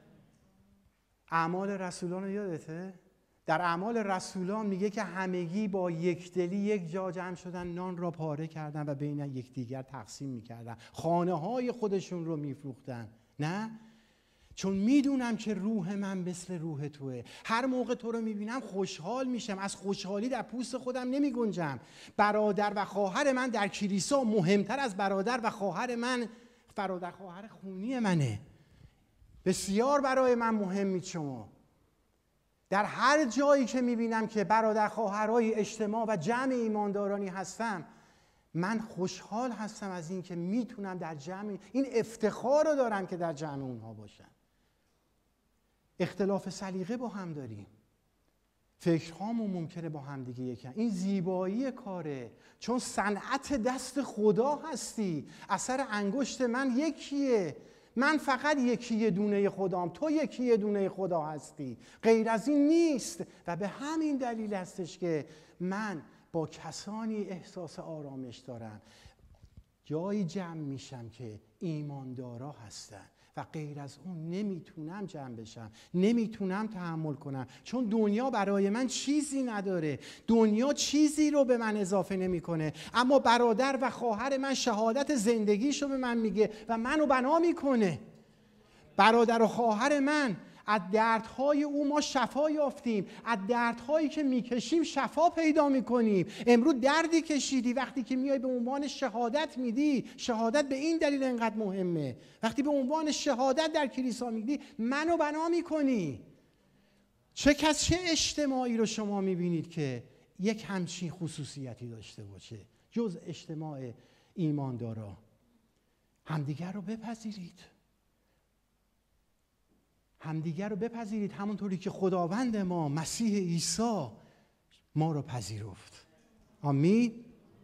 S1: اعمال رسولان رو یادته؟ در اعمال رسولان میگه که همگی با یکدلی یک جا جمع شدن، نان را پاره کردن و بین یکدیگر تقسیم میکردن، خانه های خودشون رو میفروختن. نه؟ چون میدونم که روح من مثل روح توه. هر موقع تو رو میبینم خوشحال میشم، از خوشحالی در پوست خودم نمیگنجم. برادر و خواهر من در کلیسا مهمتر از برادر و خواهر من، برادر خواهر خونی منه. بسیار برای من مهمید شما. در هر جایی که میبینم که برادر خواهرای اجتماع و جمع ایماندارانی هستم، من خوشحال هستم از این که میتونم در جمع، این افتخار رو دارم که در جمع اونها باشم. اختلاف سلیقه با هم داریم، فکرهامون ممکنه با هم دیگه یکن. این زیبایی کاره، چون صنعت دست خدا هستی. اثر انگشت من یکیه، من فقط یکی دونه خدام، تو یکی دونه خدا هستی، غیر از این نیست. و به همین دلیل هستش که من با کسانی احساس آرامش دارم، جایی جمع میشم که ایماندارا هستن و غیر از اون نمیتونم جمع بشم، نمیتونم تحمل کنم، چون دنیا برای من چیزی نداره، دنیا چیزی رو به من اضافه نمیکنه، اما برادر و خواهر من شهادت زندگیشو به من میگه و منو بنا میکنه. برادر و خواهر من، از دردهای او ما شفا یافتیم، از دردهایی که میکشیم شفا پیدا میکنیم. امروز دردی کشیدی، وقتی که میای به عنوان شهادت میدی، شهادت به این دلیل انقدر مهمه، وقتی به عنوان شهادت در کلیسا میدی منو بنا میکنی. چه اجتماعی رو شما میبینید که یک همچین خصوصیتی داشته باشه جز اجتماع ایماندارا؟ همدیگر رو بپذیرید، همدیگر رو بپذیرید همونطوری که خداوند ما مسیح عیسی ما رو پذیرفت. آمین.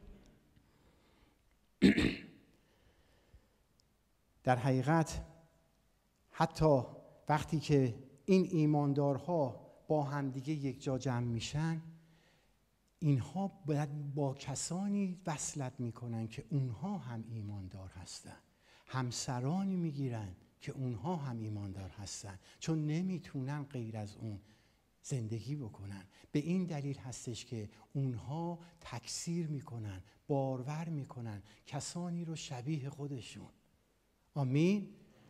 S1: در حقیقت حتی وقتی که این ایماندارها با همدیگه یک جا جمع میشن، اینها باید با کسانی وصلت میکنن که اونها هم ایماندار هستن، همسرانی میگیرن که اونها هم ایماندار هستن، چون نمیتونن غیر از اون زندگی بکنن. به این دلیل هستش که اونها تکثیر میکنن، بارور میکنن کسانی رو شبیه خودشون. آمین.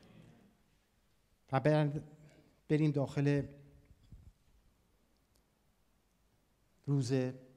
S1: و بریم داخل روز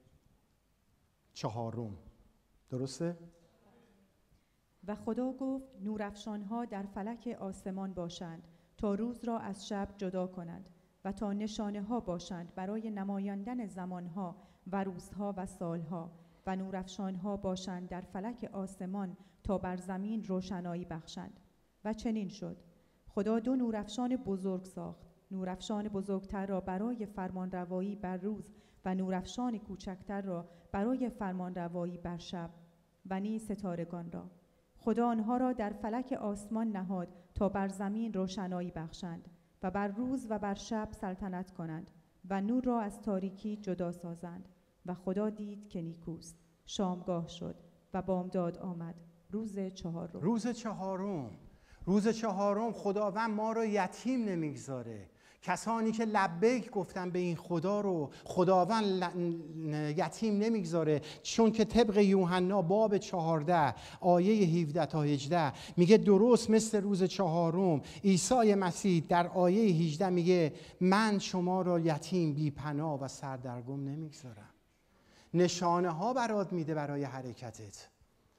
S1: 4. درسته؟
S2: و خدا گفت نورافشان‌ها در فلک آسمان باشند تا روز را از شب جدا کنند و تا نشانه‌ها باشند برای نمایاندن زمان‌ها و روزها و سالها، و نورافشان‌ها باشند در فلک آسمان تا بر زمین روشنایی بخشند. و چنین شد. خدا 2 نورافشان بزرگ ساخت، نورافشان بزرگتر را برای فرمانروایی بر روز و نورافشان کوچکتر را برای فرمانروایی بر شب، و نیز ستارگان را. خدا آنها را در فلک آسمان نهاد تا بر زمین روشنایی بخشند و بر روز و بر شب سلطنت کنند و نور را از تاریکی جدا سازند. و خدا دید که نیکوست. شامگاه شد و بامداد آمد. روز 4.
S1: روز چهارم خداوند ما رو یتیم نمیگذاره. کسانی که لبیک گفتن به این خدا رو خداوند یتیم نمیگذاره، چون که طبق یوحنا باب 14 آیه 17 تا 18 میگه درست مثل روز 4 عیسی مسیح در آیه 18 میگه من شما را یتیم بی پناه و سردرگم نمیگذارم. نشانه ها برات میده برای حرکتت.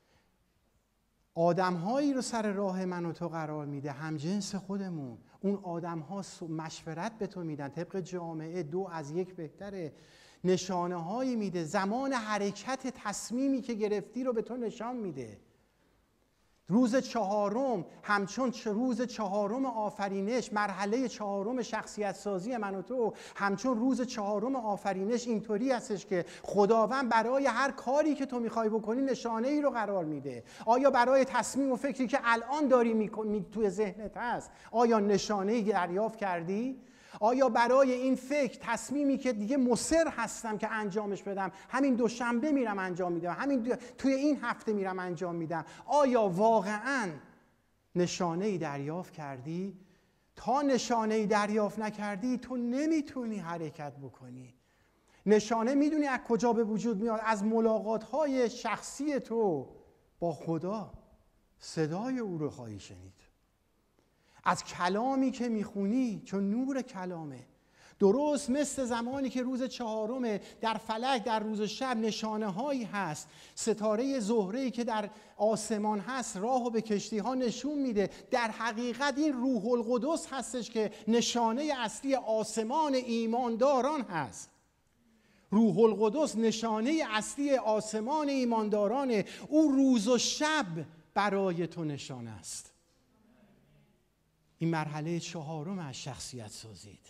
S1: آدم‌هایی رو سر راه من و تو قرار میده، همجنس خودمون. اون آدم‌ها مشورت به تو میدن، طبق جامعه 2 از 1 بهتره. نشانه‌هایی میده، زمان حرکت تصمیمی که گرفتی رو به تو نشان میده. روز 4 همچون روز 4 آفرینش، مرحله 4 شخصیت سازی من و تو، همچون روز 4 آفرینش اینطوری هستش که خداوند برای هر کاری که تو میخوای بکنی نشانه ای رو قرار میده. آیا برای تصمیم و فکری که الان داری توی ذهنت هست، آیا نشانه ای دریافت کردی؟ آیا برای این فکر، تصمیمی که دیگه مصر هستم که انجامش بدم، همین دوشنبه میرم انجام میدم، توی این هفته میرم انجام میدم، آیا واقعاً نشانه‌ای دریافت کردی؟ تا نشانه‌ای دریافت نکردی تو نمیتونی حرکت بکنی. نشانه میدونی از کجا به وجود میاد؟ از ملاقات‌های شخصی تو با خدا. صدای او رو خواهی شنید، از کلامی که میخونی، چون نور کلامه. درست مثل زمانی که روز 4 در فلک در روز شب نشانه هایی هست، ستاره زهره‌ای که در آسمان هست راهو به کشتی ها نشون میده. در حقیقت این روح القدس هستش که نشانه اصلی آسمان ایمانداران هست. روح القدس نشانه اصلی آسمان ایماندارانه. او روز و شب برای تو نشانه است. این مرحله 4 از شخصیت سازید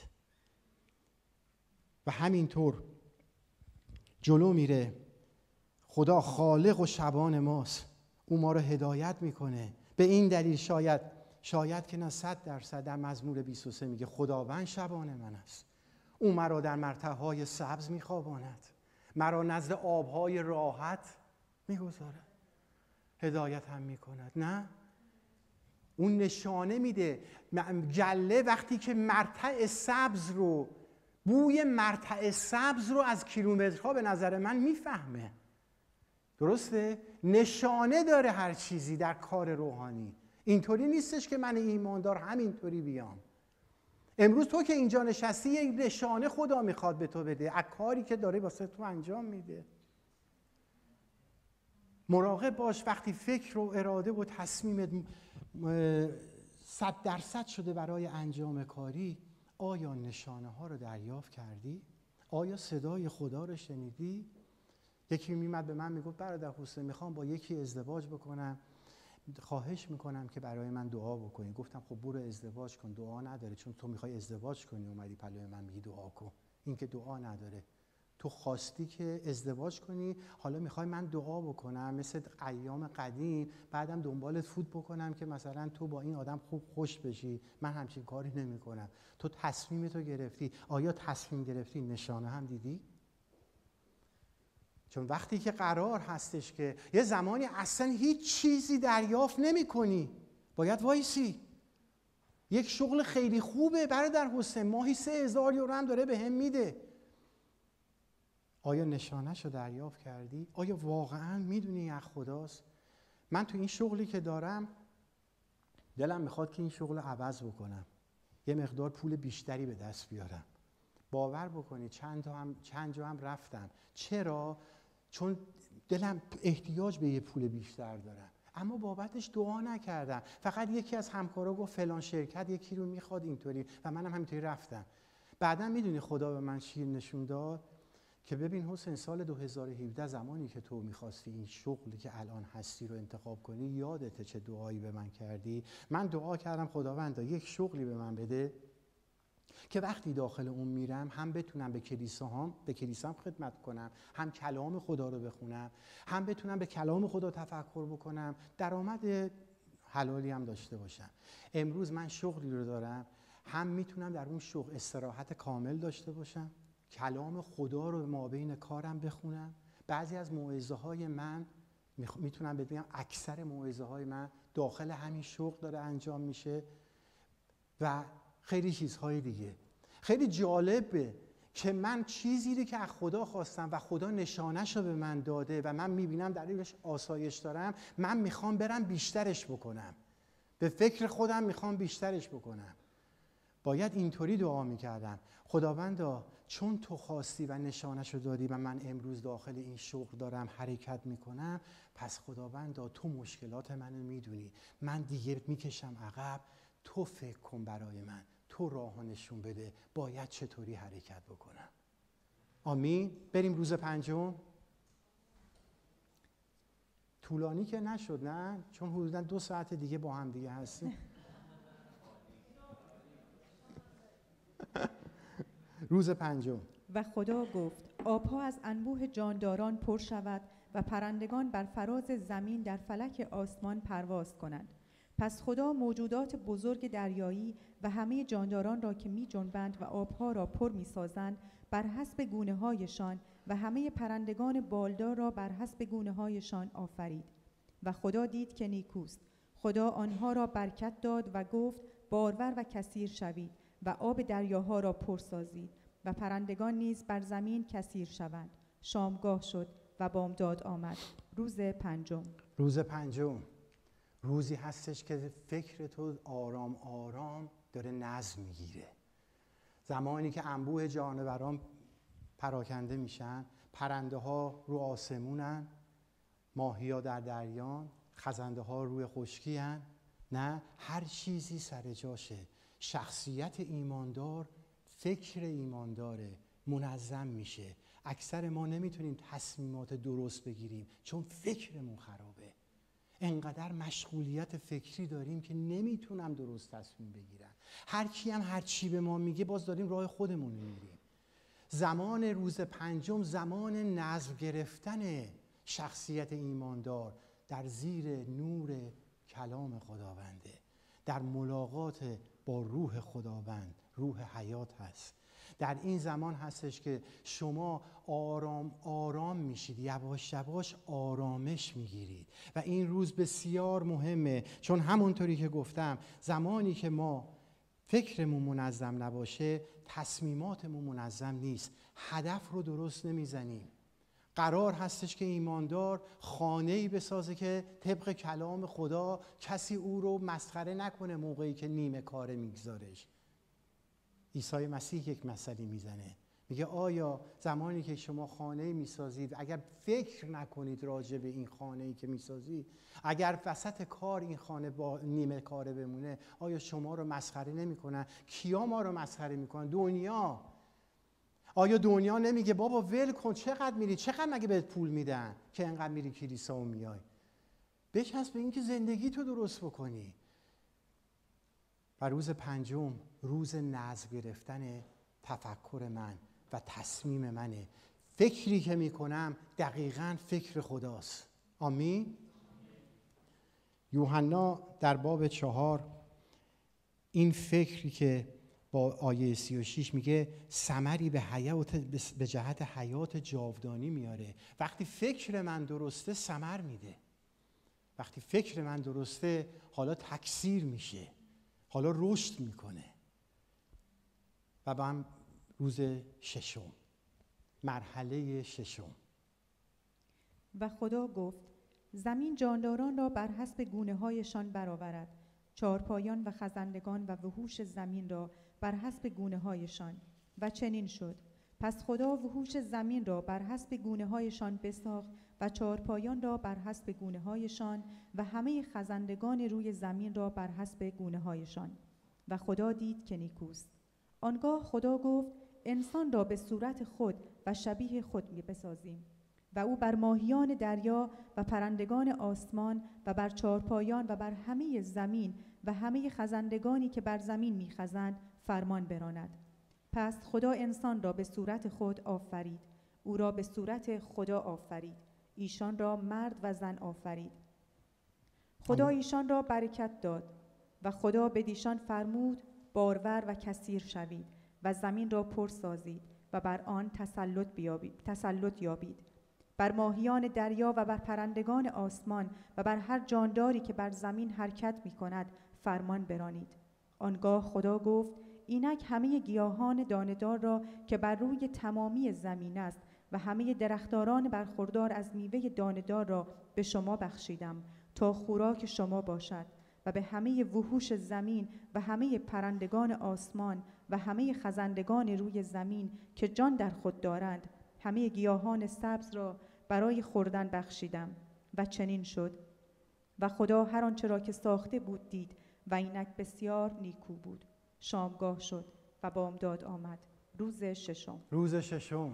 S1: و همینطور جلو میره. خدا خالق و شبان ماست، او ما رو هدایت میکنه. به این دلیل شاید که نه 100% در مزمور 23 میگه خداوند شبان من است، او مرا در مرتعهای سبز میخواباند، مرا نزد آبهای راحت میگذارد، هدایت هم میکند. نه، اون نشانه میده. گله وقتی که مرتع سبز رو، بوی مرتع سبز رو از کیلومترها به نظر من میفهمه. درسته؟ نشانه داره هر چیزی در کار روحانی. اینطوری نیستش که من ایماندار همینطوری بیام. امروز تو که اینجا نشستی یک نشانه خدا میخواد به تو بده از کاری که داره واسه تو انجام میده. مراقب باش وقتی فکر و اراده و تصمیمت 100% شده برای انجام کاری، آیا نشانه ها رو دریافت کردی؟ آیا صدای خدا رو شنیدی؟ یکی میمد به من میگفت برادر حسین میخوام با یکی ازدواج بکنم، خواهش میکنم که برای من دعا بکنی. گفتم خب برو ازدواج کن، دعا نداره. چون تو میخوای ازدواج کنی اومدی پلوی من میگی دعا کن. این که دعا نداره. تو خواستی که ازدواج کنی، حالا میخوای من دعا بکنم مثل ایام قدیم، بعدم دنبالت فوت بکنم که مثلا تو با این آدم خوب خوش بشی. من همچین کاری نمیکنم. تو تصمیمتو گرفتی. آیا تصمیم گرفتی نشانه هم دیدی؟ چون وقتی که قرار هستش که یه زمانی اصلا هیچ چیزی دریافت نمی کنی، باید وایسی. یک شغل خیلی خوبه برادر حسین، ماهی 3000 یورو هم داره به هم میده. آیا نشانه‌شو دریافت کردی؟ آیا واقعا میدونی از خداست؟ من تو این شغلی که دارم دلم میخواد که این شغل رو عوض بکنم، یه مقدار پول بیشتری به دست بیارم. باور بکنی چند جا هم رفتم. چرا؟ چون دلم احتیاج به یه پول بیشتر دارم، اما بابتش دعا نکردم. فقط یکی از همکارا گفت فلان شرکت یکی رو میخواد اینطوری و منم همینطوری رفتم. بعدم میدونی خدا به من چی نشون داد؟ که ببین حسین، سال 2017 زمانی که تو میخواستی این شغلی که الان هستی رو انتخاب کنی، یادته چه دعایی به من کردی؟ من دعا کردم خداوندا یک شغلی به من بده که وقتی داخل اون میرم هم بتونم به کلیسام خدمت کنم، هم کلام خدا رو بخونم، هم بتونم به کلام خدا تفکر بکنم، درآمد حلالی هم داشته باشم. امروز من شغلی رو دارم، هم میتونم در اون شغل استراحت کامل داشته باشم، کلام خدا رو مابین کارم بخونم. بعضی از موعظه های من میتونم بگم اکثر موعظه های من داخل همین شغل داره انجام میشه و خیلی چیزهای دیگه. خیلی جالبه که من چیزی رو که از خدا خواستم و خدا نشانه‌ش رو به من داده و من میبینم دلیلش آسایش دارم، من میخوام برم بیشترش بکنم. به فکر خودم میخوام بیشترش بکنم. باید اینطوری دعا میکردم خداوندا چون تو خواستی و نشانه‌ش رو دادی و من امروز داخل این شغل دارم حرکت میکنم، پس خداوندا تو مشکلات منو میدونی، من دیگه میکشم عقب، تو فکر کن برای من، تو راهو نشون بده باید چطوری حرکت بکنم. آمین. بریم روز پنجم. طولانی که نشد نه؟ چون حدوداً 2 ساعت دیگه با هم دیگه هستیم. روز پنجم.
S2: و خدا گفت آبها از انبوه جانداران پر شود و پرندگان بر فراز زمین در فلک آسمان پرواز کنند. پس خدا موجودات بزرگ دریایی و همه جانداران را که می جنبند و آبها را پر می سازند بر حسب گونه هایشان و همه پرندگان بالدار را بر حسب گونه هایشان آفرید. و خدا دید که نیکوست. خدا آنها را برکت داد و گفت بارور و کثیر شوید و آب دریاها را پر سازید و پرندگان نیز بر زمین کثیر شوند. شامگاه شد و بامداد آمد. روز پنجم.
S1: روز پنجم روزی هستش که فکر تو آرام آرام داره نظم میگیره. زمانی که انبوه جانوران پراکنده میشن، پرنده ها رو آسمونن، ماهی ها در دریان، خزنده ها روی خشکی هن. نه، هر چیزی سر جاشه. شخصیت ایماندار فکر ایمانداره، منظم میشه. اکثر ما نمیتونیم تصمیمات درست بگیریم چون فکرمون خرابه. انقدر مشغولیت فکری داریم که نمیتونم درست تصمیم بگیرم. هر کی هم هر چی به ما میگه باز داریم راه خودمون رو میریم. زمان روز پنجم زمان نظم گرفتن شخصیت ایماندار در زیر نور کلام خداونده، در ملاقات با روح خداوند، روح حیات هست. در این زمان هستش که شما آرام آرام میشید، یواش یواش آرامش میگیرید و این روز بسیار مهمه، چون همونطوری که گفتم زمانی که ما فکرمون منظم نباشه تصمیماتمون منظم نیست، هدف رو درست نمیزنیم. قرار هستش که ایماندار خانه‌ای بسازه که طبق کلام خدا کسی او رو مسخره نکنه موقعی که نیمه کاره میگذارش. عیسی مسیح یک مثلی میزنه، میگه آیا زمانی که شما خانه‌ای میسازید اگر فکر نکنید راجع به این خانه‌ای که میسازید، اگر وسط کار این خانه با نیمه کاره بمونه، آیا شما رو مسخره نمیکنن؟ کیا ما رو مسخره میکنن؟ دنیا. آیا دنیا نمیگه بابا ول کن، چقدر میری، چقدر مگه بهت پول میدن که انقدر میری کلیسا و میای؟ بچسب به این که زندگی تو درست بکنی. و روز پنجم روز نظم گرفتن تفکر من و تصمیم منه. فکری که میکنم دقیقاً فکر خداست. آمین. یوحنا در باب 4 این فکری که با آیه 36 میگه ثمری به جهت حیات جاودانی میاره. وقتی فکر من درسته ثمر میده. وقتی فکر من درسته حالا تکثیر میشه، حالا رشد میکنه. و با هم روز ششم، مرحله ششم.
S2: و خدا گفت زمین جانداران را بر حسب گونه‌هایشان برآورد، چارپایان و خزندگان و وحوش زمین را بر حسب گونه‌هایشان. و چنین شد. پس خدا وحوش زمین را بر حسب گونه‌هایشان بساخت و چارپایان را بر حسب گونه‌هایشان و همه خزندگان روی زمین را بر حسب گونه‌هایشان. و خدا دید که نیکوست. آنگاه خدا گفت انسان را به صورت خود و شبیه خود بسازیم و او بر ماهیان دریا و پرندگان آسمان و بر چارپایان و بر همه زمین و همه خزندگانی که بر زمین میخزند فرمان براند. پس خدا انسان را به صورت خود آفرید، او را به صورت خدا آفرید، ایشان را مرد و زن آفرید. خدا ایشان را برکت داد و خدا بدیشان فرمود بارور و کثیر شوید و زمین را پر سازید و بر آن تسلط یابید، بر ماهیان دریا و بر پرندگان آسمان و بر هر جانداری که بر زمین حرکت می کند فرمان برانید. آنگاه خدا گفت اینک همه گیاهان دانه‌دار را که بر روی تمامی زمین است و همه درختان برخوردار از میوه دانه‌دار را به شما بخشیدم تا خوراک شما باشد، و به همه وحوش زمین و همه پرندگان آسمان و همه خزندگان روی زمین که جان در خود دارند همه گیاهان سبز را برای خوردن بخشیدم. و چنین شد. و خدا هر آنچه را که ساخته بود دید و اینک بسیار نیکو بود. شامگاه شد و بامداد آمد. روز ششم.
S1: روز ششم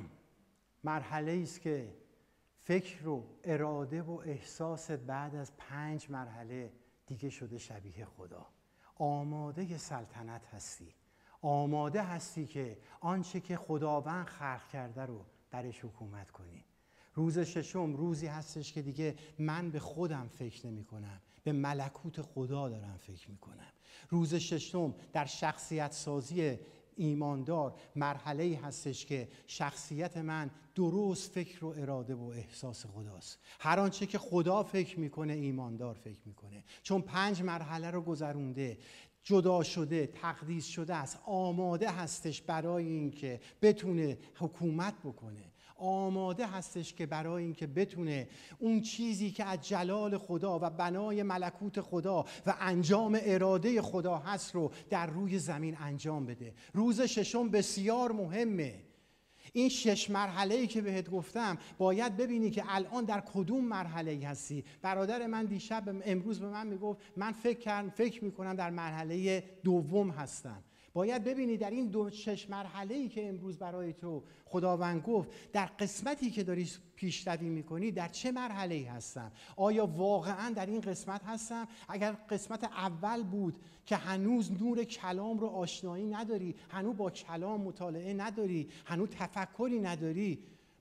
S1: مرحله است که فکر و اراده و احساس بعد از 5 مرحله دیگه شده شبیه خدا. آماده سلطنت هستی، آماده هستی که آنچه که خداوند خلق کرده رو درش حکومت کنی. روز ششم روزی هستش که دیگه من به خودم فکر نمی کنم، به ملکوت خدا دارم فکر می کنم. روز ششم در شخصیت سازی ایماندار مرحله‌ای هستش که شخصیت من درست فکر و اراده و احساس خداست. هر آنچه که خدا فکر میکنه ایماندار فکر میکنه، چون 5 مرحله رو گذرونده، جدا شده، تقدیس شده است، آماده هستش برای اینکه بتونه حکومت بکنه، آماده هستش که برای اینکه بتونه اون چیزی که از جلال خدا و بنای ملکوت خدا و انجام اراده خدا هست رو در روی زمین انجام بده. روز ششم بسیار مهمه. این 6 مرحله‌ای که بهت گفتم باید ببینی که الان در کدوم مرحله‌ای هستی. برادر من امروز به من میگفت من فکر میکنم در مرحله دوم هستم. باید ببینی در این 6 مرحله‌ای که امروز برای تو خداوند گفت، در قسمتی که داری پیشروی میکنی در چه مرحله‌ای هستم؟ آیا واقعا در این قسمت هستم؟ اگر قسمت اول بود که هنوز نور کلام رو آشنایی نداری، هنوز با کلام مطالعه نداری، هنوز تفکری نداری،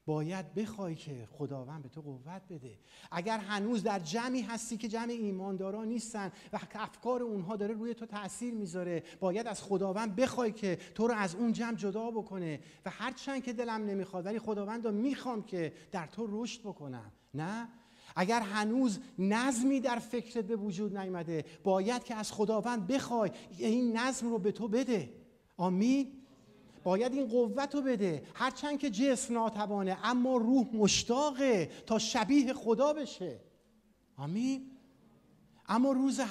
S1: باید بخوای که خداوند به تو قوت بده. اگر هنوز در جمعی هستی که جمع ایمانداران نیستن و افکار اونها داره روی تو تأثیر میذاره، باید از خداوند بخوای که تو رو از اون جمع جدا بکنه. و هرچند که دلم نمیخواد، ولی خداوند میخوام که در تو رشد بکنم. نه، اگر هنوز نظمی در فکرت به وجود نیامده، باید که از خداوند بخوای این نظم رو به تو بده. آمین. باید این قوت رو بده. هرچند که جسم ناتوانه، اما روح مشتاقه تا شبیه خدا بشه. آمین. اما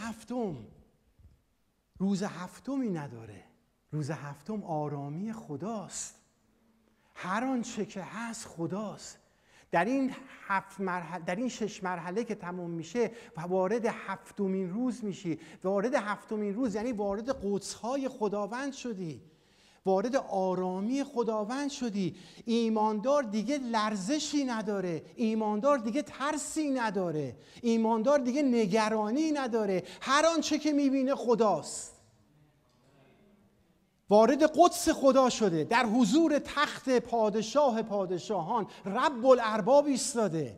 S1: روز هفتمی نداره. روز هفتم آرامی خداست. هر آنچه که هست خداست. در این 6 مرحله که تموم میشه و وارد هفتمین روز میشی. وارد هفتمین روز یعنی وارد قدس‌های خداوند شدی، وارد آرامی خداوند شدی. ایماندار دیگه لرزشی نداره، ایماندار دیگه ترسی نداره، ایماندار دیگه نگرانی نداره. هر آنچه که میبینه خداست. وارد قدس خدا شده، در حضور تخت پادشاه پادشاهان رب الارباب ایستاده.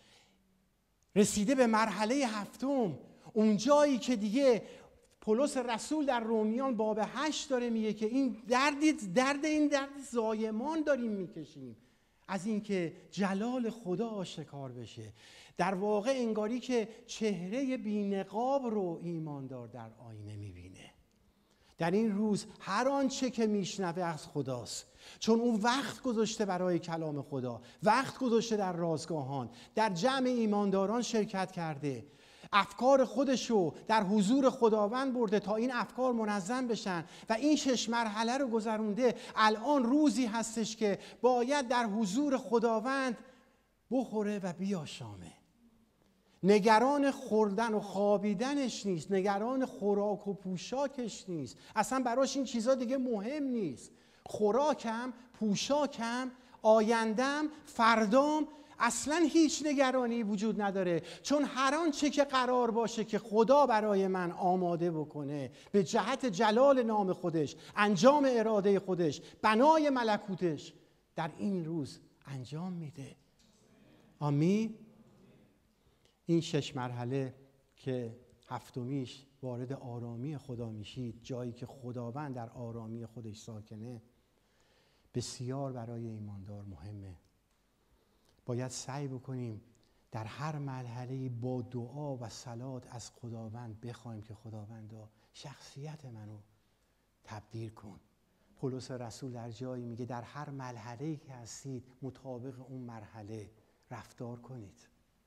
S1: رسیده به مرحله هفتم، اون جایی که دیگه پولس رسول در رومیان باب 8 داره میگه که این درد زایمان داریم میکشیم از اینکه جلال خدا آشکار بشه. در واقع انگاری که چهره بی‌نقاب رو ایماندار در آینه میبینه. در این روز هر آنچه که میشنوه از خداست، چون اون وقت گذاشته برای کلام خدا، وقت گذاشته در رازگاهان، در جمع ایمانداران شرکت کرده، افکار خودشو در حضور خداوند برده تا این افکار منظم بشن و این 6 مرحله رو گذرونده. الان روزی هستش که باید در حضور خداوند بخوره و بیاشامه. نگران خوردن و خوابیدنش نیست، نگران خوراک و پوشاکش نیست. اصلا براش این چیزا دیگه مهم نیست. خوراکم، پوشاکم، آیندم، فردام، اصلا هیچ نگرانی وجود نداره، چون هر آنچه که قرار باشه که خدا برای من آماده بکنه به جهت جلال نام خودش، انجام اراده خودش، بنای ملکوتش، در این روز انجام میده. آمین. این 6 مرحله که هفتمیش وارد آرامی خدا میشید، جایی که خداوند در آرامی خودش ساکنه، بسیار برای ایماندار مهمه. باید سعی بکنیم در هر مرحله با دعا و صلات از خداوند بخوایم که خداوندا شخصیت منو تبدیل کن. پولس رسول در جایی میگه در هر مرحله‌ای که هستید مطابق اون مرحله رفتار کنید.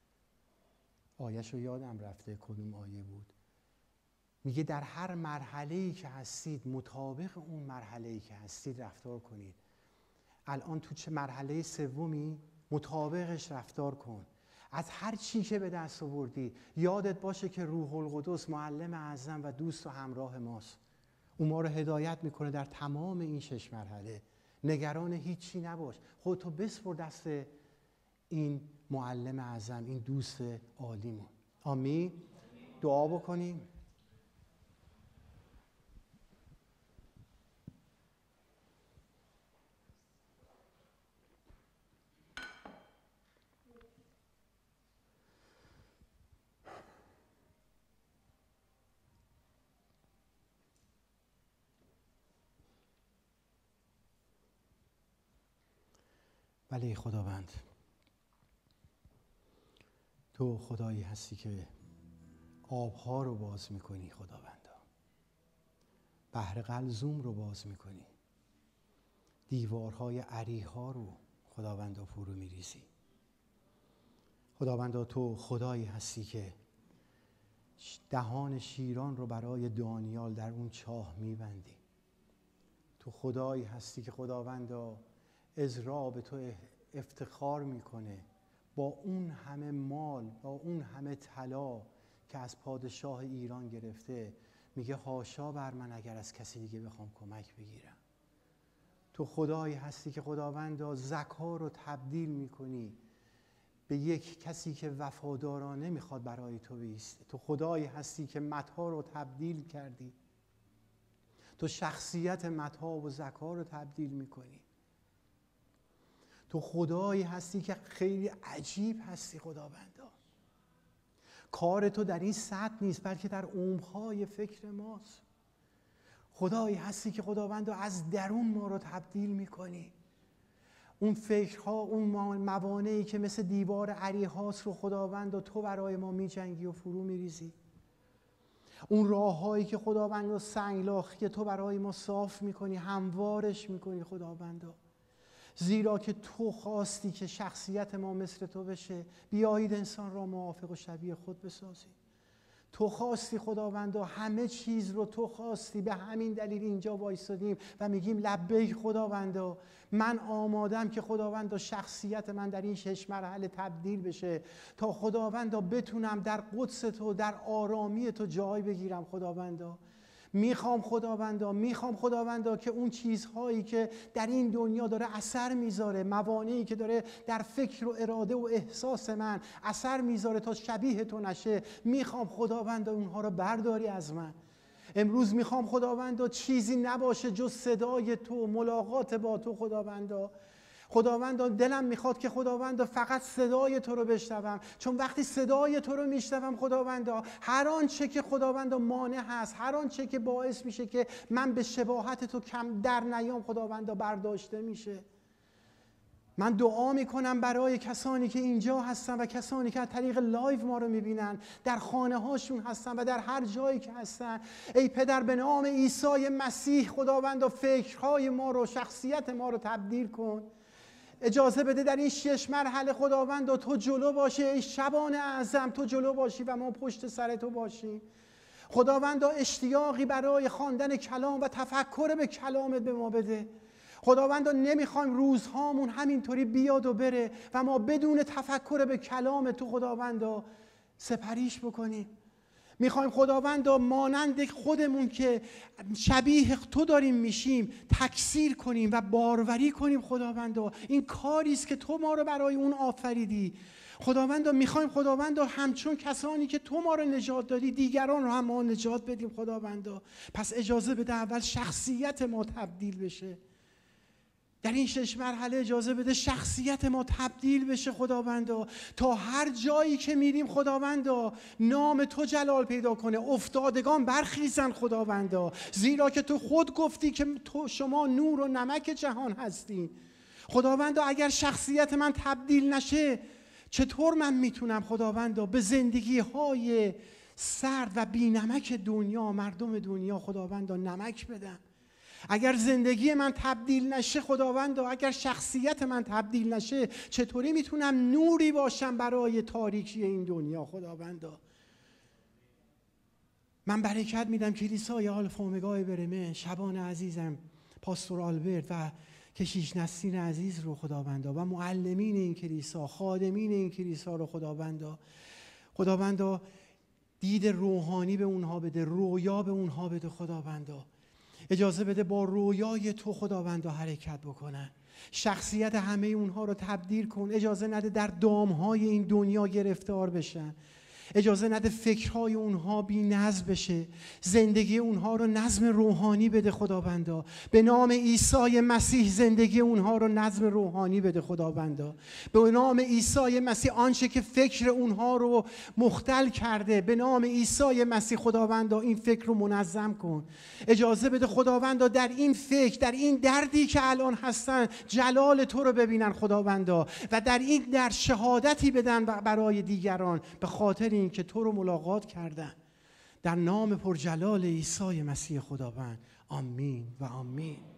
S1: آیه‌شو یادم رفته کدوم آیه بود. میگه در هر مرحله‌ای که هستید مطابق اون مرحله‌ای که هستید رفتار کنید. الان تو چه مرحله سومی؟ مطابقش رفتار کن. از هر چی که به دست آوردی یادت باشه که روح القدس معلم اعظم و دوست و همراه ماست. اون ما رو هدایت میکنه در تمام این 6 مرحله. نگران هیچی نباش، خودتو بسپر دست این معلم اعظم، این دوست عالیمون. آمین. دعا بکنیم. ولی خداوند، تو خدایی هستی که آبها رو باز میکنی. خداوندا، بحر قلزوم رو باز میکنی. دیوارهای اریحا رو خداوندا فرو میریزی. خداوندا، تو خدایی هستی که دهان شیران رو برای دانیال در اون چاه میبندی. تو خدایی هستی که خداوندا عزرا به تو افتخار میکنه با اون همه مال، با اون همه طلا که از پادشاه ایران گرفته، میگه حاشا بر من اگر از کسی دیگه بخوام کمک بگیرم. تو خدایی هستی که خداوندا زکا رو تبدیل میکنی به یک کسی که وفادارانه میخواد برای تو بایسته. تو خدایی هستی که متاع رو تبدیل کردی. تو شخصیت متاع و زکا رو تبدیل میکنی. تو خدایی هستی که خیلی عجیب هستی خداوندا. کار تو در این سطح نیست بلکه در عمق‌های فکر ماست. خدایی هستی که خداوندا از درون ما رو تبدیل میکنی. اون فکرها، اون موانعی که مثل دیوار عریحاس رو خداوندا تو برای ما میجنگی و فرو میریزی. اون راههایی که خداوندا سنگلاخ که تو برای ما صاف میکنی، هموارش میکنی خداوندا. زیرا که تو خواستی که شخصیت ما مثل تو بشه. بیایید انسان را موافق و شبیه خود بسازی. تو خواستی خداوندا، همه چیز رو تو خواستی. به همین دلیل اینجا وایسادیم و میگیم لبیک خداوندا. من آمادم که خداوندا شخصیت من در این 6 مرحله تبدیل بشه تا خداوندا بتونم در قدس تو، در آرامی تو جای بگیرم خداوندا. میخوام خداوندا که اون چیزهایی که در این دنیا داره اثر میذاره، موانعی که داره در فکر و اراده و احساس من اثر میذاره تا شبیه تو نشه، میخوام خداوندا اونها رو برداری از من. امروز میخوام خداوندا چیزی نباشه جز صدای تو، ملاقات با تو خداوندا دلم میخواد که خداوندا فقط صدای تو رو بشنوم، چون وقتی صدای تو رو میشنوم خداوندا، هر آنچه که خداوندا مانع هست، هر آنچه که باعث میشه که من به شباهت تو کم در نیام خداوندا برداشته میشه. من دعا میکنم برای کسانی که اینجا هستن و کسانی که از طریق لایو ما رو میبینن، در خانه هاشون هستن و در هر جایی که هستن. ای پدر به نام عیسی مسیح خداوندا فکرهای ما رو، شخصیت ما رو تبدیل کن. اجازه بده در این 6 مرحله خداوندا تو جلو باشی. ای شبان اعظم تو جلو باشی و ما پشت سر تو باشیم. خداوندا اشتیاقی برای خواندن کلام و تفکر به کلامت به ما بده. خداوندا نمیخوایم روزهامون همینطوری بیاد و بره و ما بدون تفکر به کلام تو خداوندا سپریش بکنیم. میخوایم خداوندا مانند خودمون که شبیه تو داریم میشیم تکثیر کنیم و باروری کنیم خداوندا. این کاری است که تو ما رو برای اون آفریدی خداوندا. میخوایم خداوندا همچون کسانی که تو ما رو نجات دادی دیگران رو هم ما نجات بدیم خداوندا. پس اجازه بده اول شخصیت ما تبدیل بشه. در این 6 مرحله اجازه بده شخصیت ما تبدیل بشه خداوندا، تا هر جایی که میریم خداوندا نام تو جلال پیدا کنه، افتادگان برخیزن خداوندا. زیرا که تو خود گفتی که شما نور و نمک جهان هستین خداوندا. اگر شخصیت من تبدیل نشه چطور من میتونم خداوندا به زندگی های سرد و بی نمک دنیا، مردم دنیا خداوندا نمک بدم؟ اگر زندگی من تبدیل نشه خداوندا، اگر شخصیت من تبدیل نشه چطوری میتونم نوری باشم برای تاریکی این دنیا خداوندا؟ من برکت میدم کلیسای آلفا و اومگای برمه، شبان عزیزم پاستور آلبرت و کشیش نسرین عزیز رو خداوندا و معلمین این کلیسا، خادمین این کلیسا رو خداوندا دید روحانی به اونها بده، رویا به اونها بده خداوندا. اجازه بده با رویای تو خداوندا حرکت بکنن. شخصیت همه اونها رو تبدیل کن. اجازه نده در دامهای این دنیا گرفتار بشن. اجازه نده فکرهای اونها بی نظم بشه. زندگی اونها رو نظم روحانی بده خداوندا. به نام عیسی مسیح زندگی اونها رو نظم روحانی بده خداوندا. به نام عیسی مسیح آنچه که فکر اونها رو مختل کرده، به نام عیسی مسیح خداوندا این فکر رو منظم کن. اجازه بده خداوندا در این فکر، در این دردی که الان هستن جلال تو رو ببینن خداوندا و در این در شهادتی بدن برای دیگران به خاطر این که تو رو ملاقات کردن. در نام پرجلال عیسی مسیح خداوند، آمین و آمین.